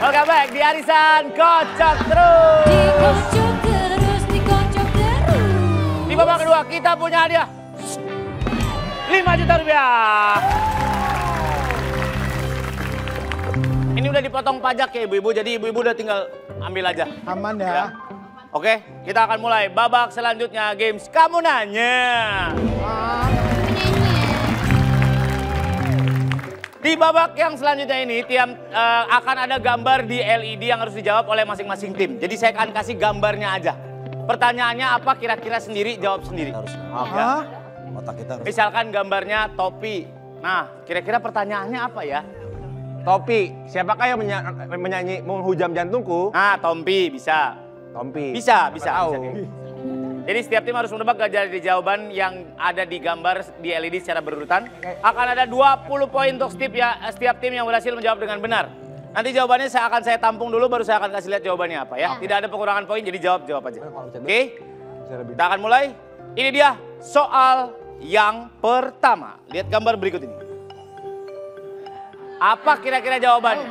Welcome back di Arisan Kocok Terus. Dikocok terus, dikocok terus. Di babak kedua kita punya hadiah 5 juta rupiah. Ini udah dipotong pajak ya ibu-ibu, jadi ibu-ibu udah tinggal ambil aja. Aman ya. Oke, kita akan mulai babak selanjutnya, games Kamu Nanya. Di babak yang selanjutnya ini, akan ada gambar di LED yang harus dijawab oleh masing-masing tim. Jadi saya akan kasih gambarnya aja. Pertanyaannya apa kira-kira sendiri, jawab sendiri. Ya. Otak kita harus. Misalkan gambarnya topi. Nah, kira-kira pertanyaannya apa ya? Topi, siapakah yang menyanyi menghujam jantungku? Nah, Tompi bisa. Tompi. Bisa. Tahu. Jadi setiap tim harus menebak gajah di jawaban yang ada di gambar di LED secara berurutan. Akan ada 20 poin untuk setiap tim yang berhasil menjawab dengan benar. Nanti jawabannya akan saya tampung dulu, baru saya akan kasih lihat jawabannya apa ya. Tidak ada pengurangan poin, jadi jawab aja. Oke? Kita akan mulai. Ini dia soal yang pertama. Lihat gambar berikut ini. Apa kira-kira jawabannya?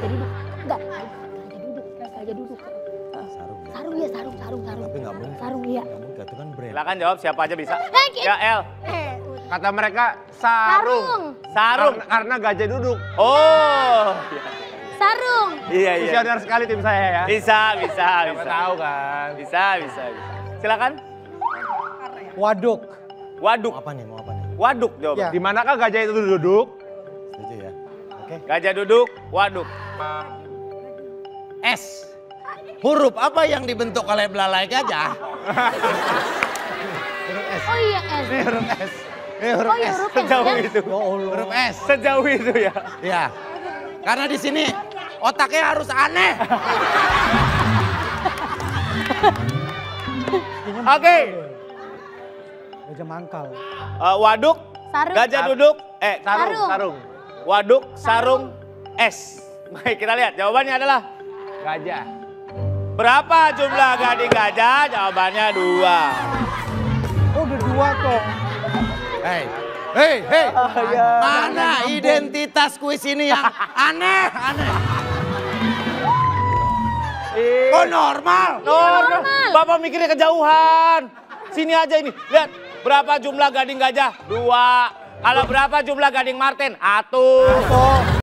Gajah duduk. Sarung ya, sarung. Tapi nggak mungkin. Sarung ya. Nggak mungkin, itu kan brand. Silakan jawab, siapa aja bisa. Ya, El. Kata mereka sarung. Sarung. Karena gajah duduk. Oh. Sarung. Iya. Visioner sekali tim saya ya. Bisa. Siapa tahu kan. Bisa. Silakan. Waduk. Waduk. Mau apa nih? Waduk jawaban. Ya. Di manakah gajah itu duduk? Setuju ya. Oke. Gajah duduk, waduk. S. Huruf apa yang dibentuk oleh belalai gajah? Oh iya, S. Ini huruf S. Oh iya, huruf S. Sejauh ya? itu. Huruf S. Sejauh itu ya. Ya. Karena di sini otaknya harus aneh. Oke. Gajah mangkal. Waduk, Sarung. gajah duduk, Sarung. waduk, sarung, S. Baik, kita lihat jawabannya adalah Gajah. berapa jumlah gading gajah? Jawabannya 2. Oh udah 2 kok. Hei. Mana identitas kuis ini yang aneh? Oh normal. Normal. Bapak mikirnya kejauhan. Sini aja ini. Lihat, berapa jumlah gading gajah? 2. Kalau berapa jumlah gading marten? 1.